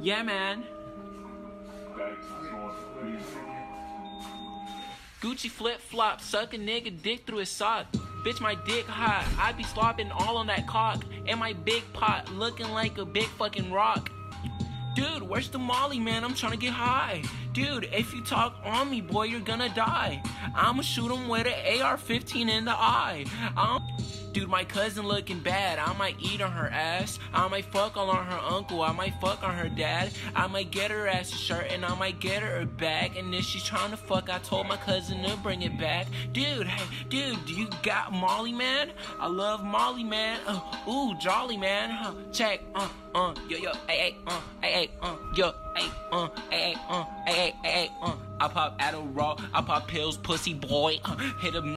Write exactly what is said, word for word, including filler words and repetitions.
Yeah, man. Gucci flip-flop, suck a nigga dick through his sock. Bitch, my dick hot, I be slopping all on that cock. And my big pot looking like a big fucking rock. Dude, where's the molly, man? I'm trying to get high. Dude, if you talk on me, boy, you're gonna die. I'ma shoot him with an A R fifteen in the eye. I'm Dude, my cousin looking bad. I might eat on her ass. I might fuck all on her uncle. I might fuck on her dad. I might get her ass a shirt and I might get her a bag. And if she's trying to fuck, I told my cousin to bring it back. Dude, hey, dude, do you got Molly, man? I love Molly, man. Uh, ooh, jolly, man. Huh, check, uh, uh, yo, yo, ay, ay, uh, ay, ay, uh, yo, ay, uh, ay, ay, uh, ay, ay, ay, uh. I pop Adderall, I pop pills, pussy boy. Uh, hit a